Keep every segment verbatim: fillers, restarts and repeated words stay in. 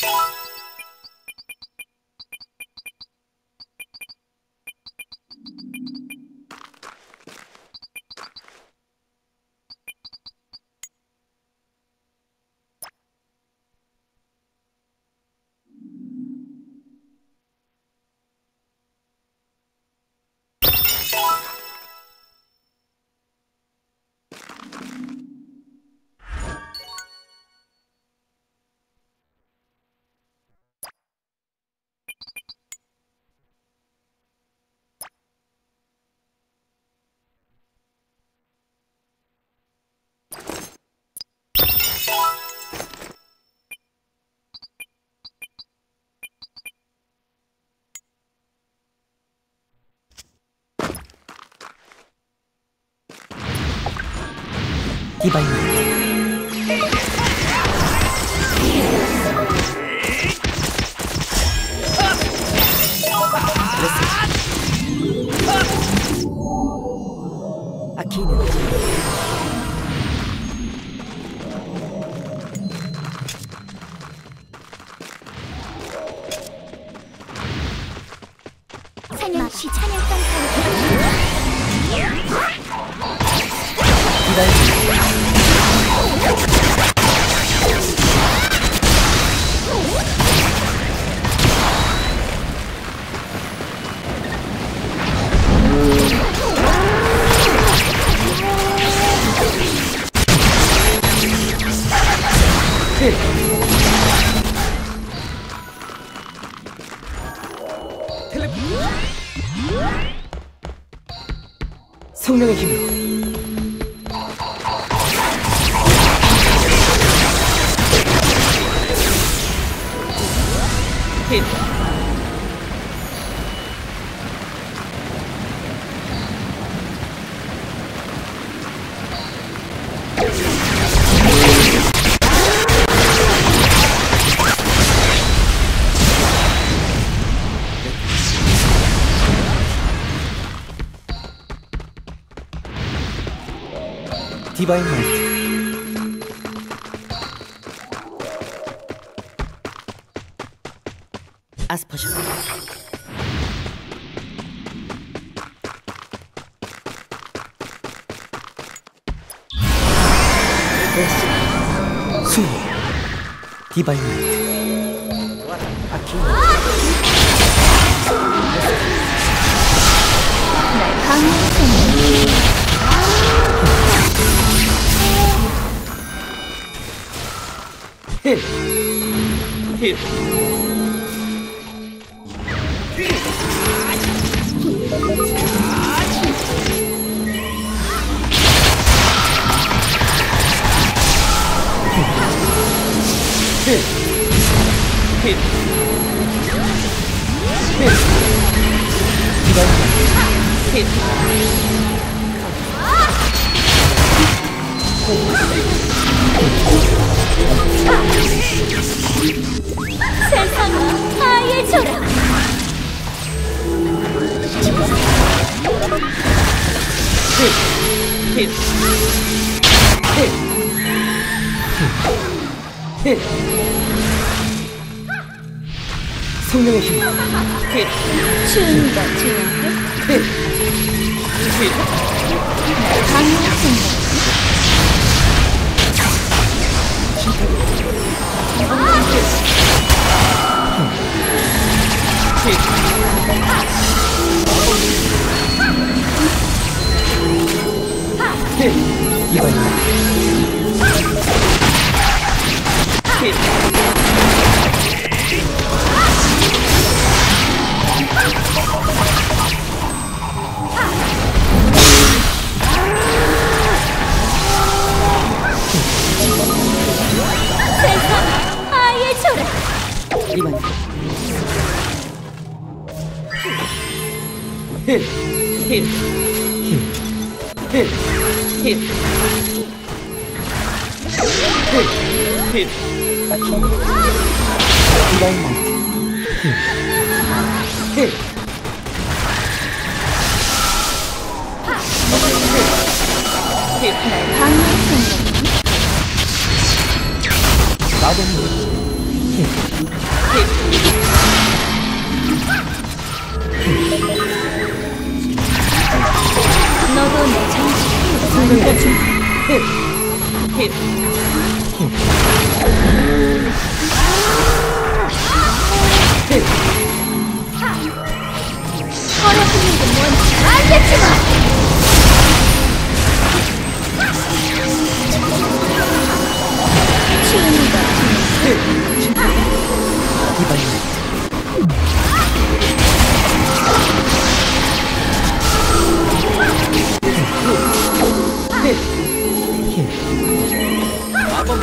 디바인 아키는 사냥시 찬양단 성령의 힘으로 힛 디바인 라이트 아스퍼션 데스 수호 디바인 라이트 아키 날 강력한 힛! 힛! 힛! 힛! 힛! 디바인 힛! 세상을 하얘져라. 힛! 힛! 힛! 힛! 성령의 힘 힛! 춤이가 좋은데? 힛! 힛! 날 강력한 이번이다. 세상 하얘져라. 이번이다. 힛! 힛! 힛! 힛! 힛! 힛! 힛! 아키 디바인 라이트 힛! 힛! 힛! 날 강력한 마법로 힛! 너도 내 정신을 만들어준 힛! 힛! 힛! 더럽히는 게 뭔지 알겠지만 추운가 힛! 디바인 힛! 힛! 마법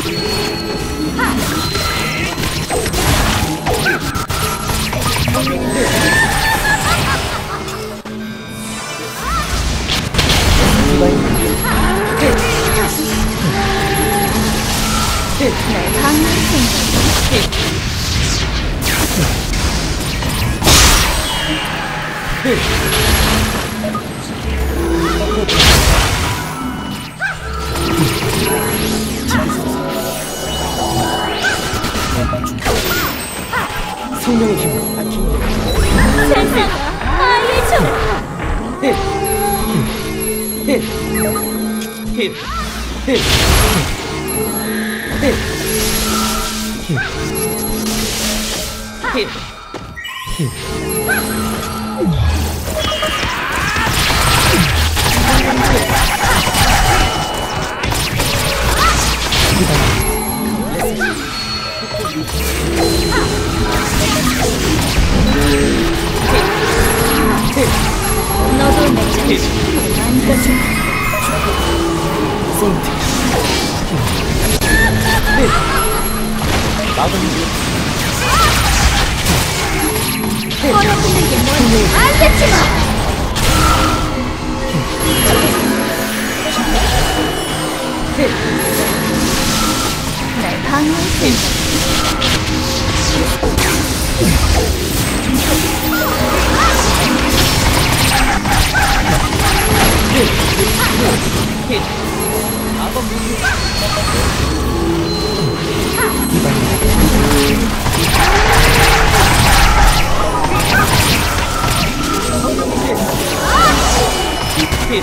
날 방해할 생각 성령의 힘으로 세상아 알려줘라 힛! 힛! 힛! 힛! 힛! 힛! 힛! 너도 내 정신을 만들어준 폰트 마법이 더럽히는 게 뭔지 알겠지만 날 방해할 생각 힛! 마법 힛!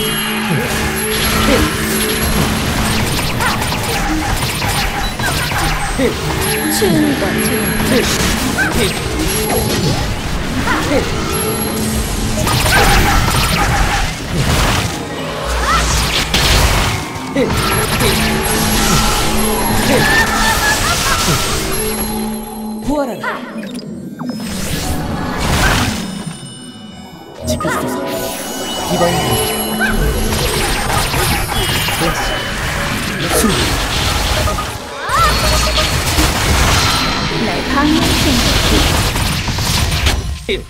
힛! 추운 거 좋아 힛! 힛! 힛! 힛! 힛! 부활하라 지켜주소서 디바인 수 날 방해할 생각 힛!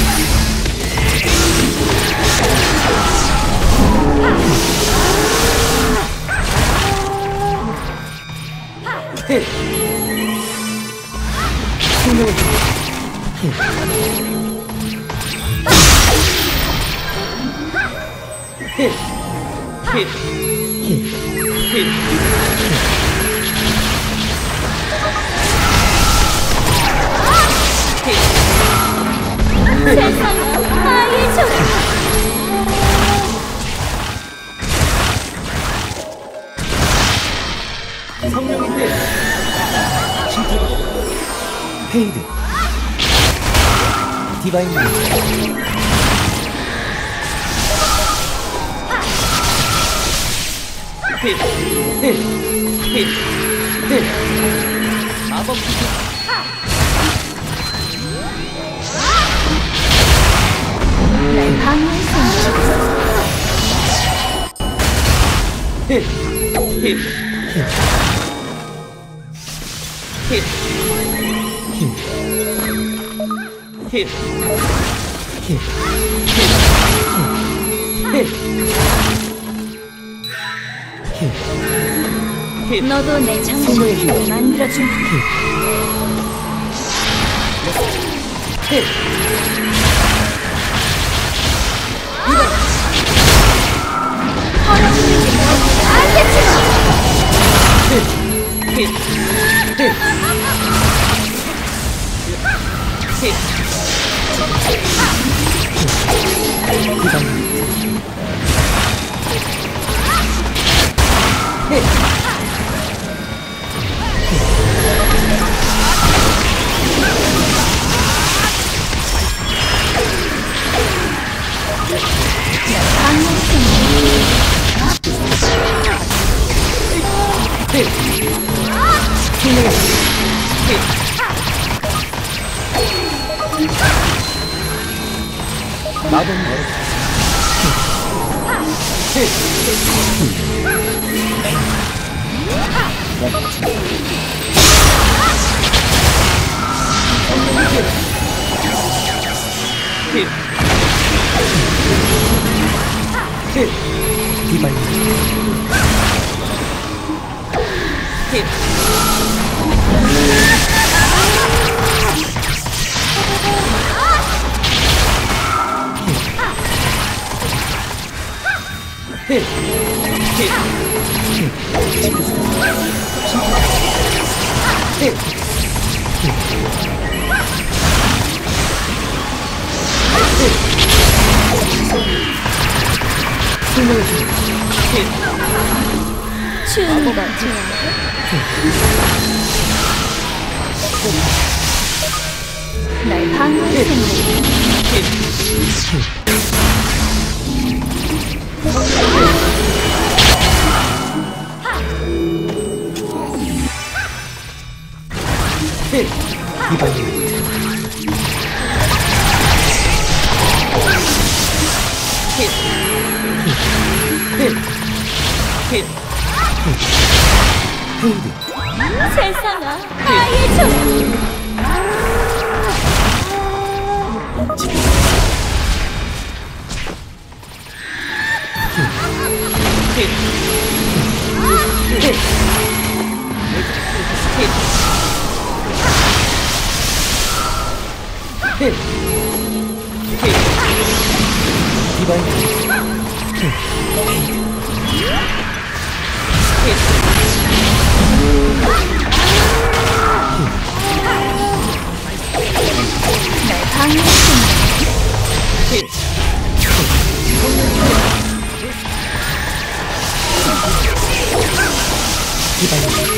힛! 생명의 힘 힛! 힛! 힛! 힛! 세상아 알려줘라 성령의 힘 신태가 페이드 디바인 힛! 힛! 힛! 힛! 마법 날 방해할 생각 힛! 힛! 힛! 힛! 힛! 힛! 힛! 힛! 힛! 너도 내 정신을 만들어준 힛! 더럽히는 게 뭔지 알겠지만 힛! 힛! 힛! 힐! 생명의 힐! 나도 멀어. 힐! 힐! 힐! 디바인 힐! 힐! 힐! 힐! 생명의 힐! 추운 거 좋아. 날 방어할 생각. 힐! 디바인 힐! 힐! 힐! 헤이드 세상아, 아예 좋아. 힐! 힐! 힐! 힐! 힐! 디바인 힐! 날 방어할 생각. 힐! 디바인